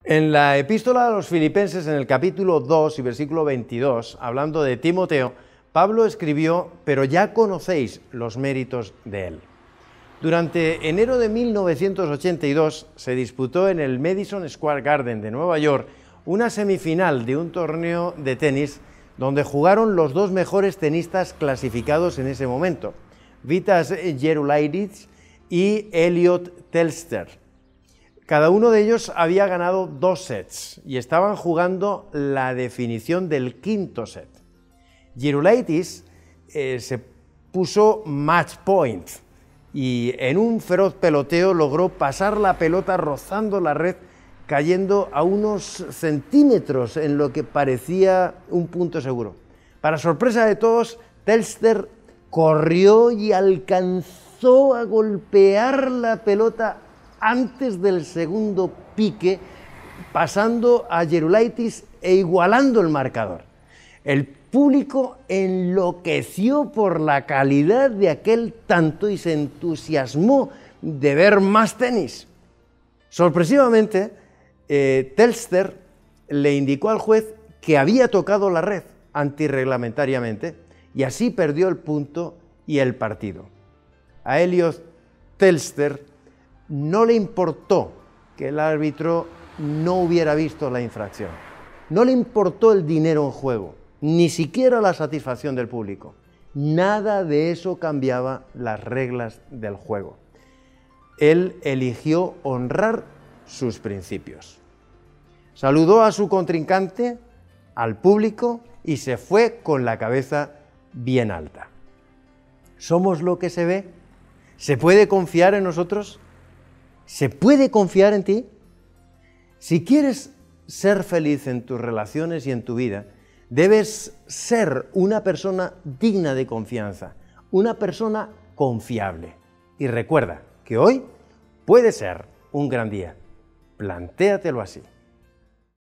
En la epístola a los Filipenses, en el capítulo 2 y versículo 22, hablando de Timoteo, Pablo escribió: «Pero ya conocéis los méritos de él». Durante enero de 1982 se disputó en el Madison Square Garden de Nueva York una semifinal de un torneo de tenis donde jugaron los dos mejores tenistas clasificados en ese momento, Vitas Gerulaitis y Elliot Telstar. Cada uno de ellos había ganado 2 sets y estaban jugando la definición del quinto set. Gerulaitis se puso match point y en un feroz peloteo logró pasar la pelota rozando la red, cayendo a unos centímetros en lo que parecía un punto seguro. Para sorpresa de todos, Telstar corrió y alcanzó a golpear la pelota antes del segundo pique, pasando a Gerulaitis e igualando el marcador. El público enloqueció por la calidad de aquel tanto y se entusiasmó de ver más tenis. Sorpresivamente, Telstar le indicó al juez que había tocado la red antirreglamentariamente y así perdió el punto y el partido. A Elliot Telstar no le importó que el árbitro no hubiera visto la infracción. No le importó el dinero en juego, ni siquiera la satisfacción del público. Nada de eso cambiaba las reglas del juego. Él eligió honrar sus principios. Saludó a su contrincante, al público, y se fue con la cabeza bien alta. ¿Somos lo que se ve? ¿Se puede confiar en nosotros? ¿Se puede confiar en ti? Si quieres ser feliz en tus relaciones y en tu vida, debes ser una persona digna de confianza, una persona confiable. Y recuerda que hoy puede ser un gran día. Plantéatelo así.